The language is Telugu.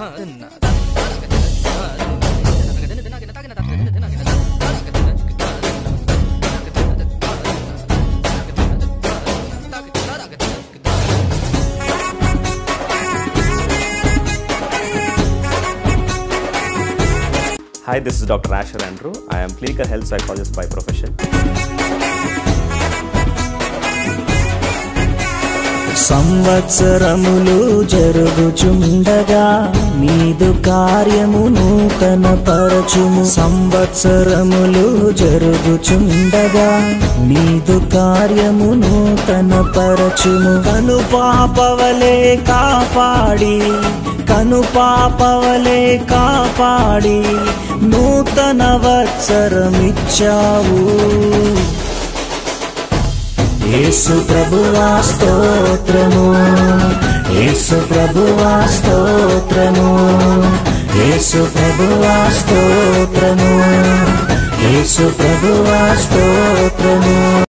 Hi, this is Dr. Asher Andrew. I am clinical health psychologist by profession. సంవత్సరములు జరుగుచుండగా నీదు కార్యము నూతన పరచుము. సంవత్సరములు జరుగుచుండగా నీదు కార్యము నూతన పరచుము. కనుపాపవలే కాపాడి కనుపాపవలే కాపాడి నూతన వత్సరమిచ్చావు. యేసు ప్రభువా స్తోత్రము, యేసు ప్రభువా స్తోత్రము, యేసు ప్రభువా స్తోత్రము, యేసు ప్రభువా స్తోత్రము.